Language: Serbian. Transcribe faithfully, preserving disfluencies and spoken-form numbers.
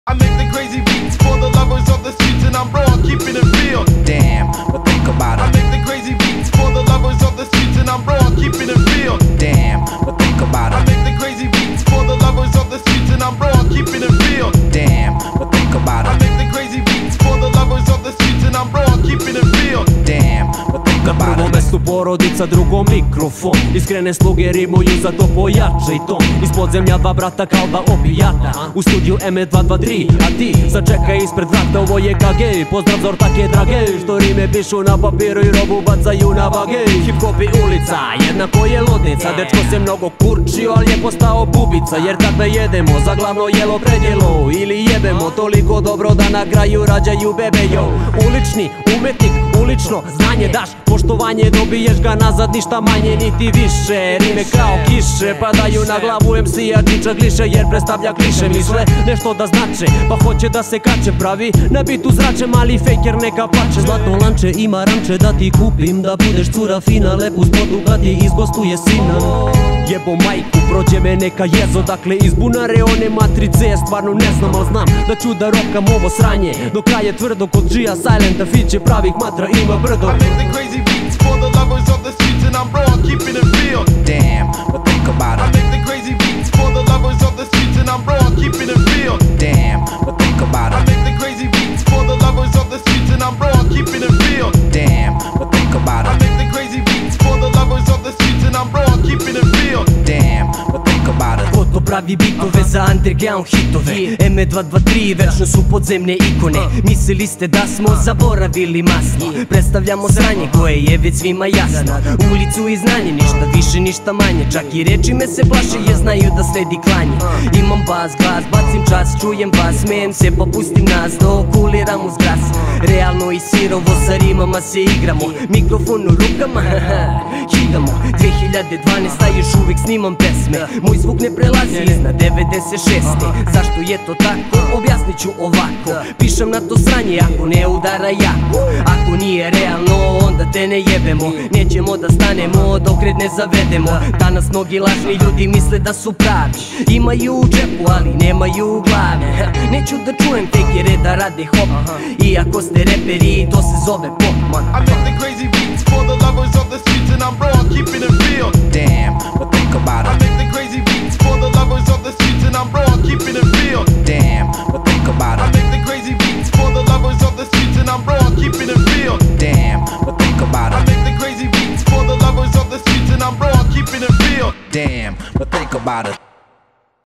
I make the crazy beats for the lovers of the streets, and I'm raw, keeping it real. Damn, well think about it. I make the crazy beats for the lovers of the streets, and I'm raw, keeping it real. Damn, well think about I it. make the crazy beats for the lovers of the streets, and I'm raw, keeping it real. Damn, well think about I it. make the crazy beats for the lovers of the streets, and I'm raw, keeping it real. Damn, well think Na about prvom it. mestu porodica, drugo mikrofon. Iskrene sluge rimuju, zato pojačaj ton. Iz podzemlja dva brata kao dva opijata. U studiju M dva dva tri, a ti začekaj ispred vrata, ovo je K G. Pozdrav za ortake drage, što rime pišu na papiru i robu bacaju na vage. Hip-hop i ulica, jednako je ludnica. Dečko se mnogo kurčio, ali je postao bubica. Jer takve jedemo, za glavno jelo predjelo. Ili jebemo toliko dobro da na kraju rađaju bebe, yo. Ulični umetnik, ulično znanje daš, poštovanje dobiješ ga nazad, ništa manje niti više. Rime kao kiše padaju na glavu em ce-a, čiča gliše jer predstavlja kliše. Misle nešto da znače, pa hoće da se kače, pravi na bitu zrače, mali fejker neka plače. Zlatno lanče ima ranče da ti kupim, da budeš cura fina, lepu spotu kad ti izgostuje sina. Jebo majku, prođe me neka jezo, dakle iz bunare one matrice, ja stvarno ne znam, al znam da ću da rokam ovo sranje do kraja tvrdo kod G-a Silenta, fiće pravih matra ima brdo. I make the crazy beats for the lovers of the streets, and I'm raw, keeping it real. Damn, well think about I it. make the crazy beats for the lovers of the streets, and I'm raw, keeping it real. Damn, well think about I it. make the crazy beats for the lovers of the streets, and I'm raw, keeping it real. Damn, well think about I it. make the crazy beats for the lovers of the streets, and I'm raw, keeping it real. Damn, well think about it. Ko to pravi bitove za underground hitove? M dva dva tri večno su podzemne ikone. Mislili ste da smo zaboravili masno, predstavljamo sranje koje je već svima jasno. Ulicu i znanje, ništa više, ništa manje. Čak i reči me se plaše jer znaju da sledi klanje. Imam bas, glas, bacim čas, čujem vas, smijem se pa pustim nas dok uliram uz gras. Realno i sirovo sa rimama se igramo, mikrofon u rukama, hidamo. dve hiljade dvanaeste još uvijek snimam pesme, moj zvuk ne prelazi iznad devedeset šeste. Zašto je to tako? Objasnit ću ovako. Pišem na to sranje ako ne udara jako. Ako nije realno onda te ne jebemo, nećemo da stanemo dok red ne zavedemo. Danas mnogi lažni ljudi misle da su pravi, imaju u džepu ali nemaju u glavi. Neću da čujem fejkere da rade hop, iako ste reperi to se zove pop, man. I make the crazy beats for the lovers of the streets, and I'm raw, keeping it real. Damn, well think about I it. make the crazy beats for the lovers of the streets,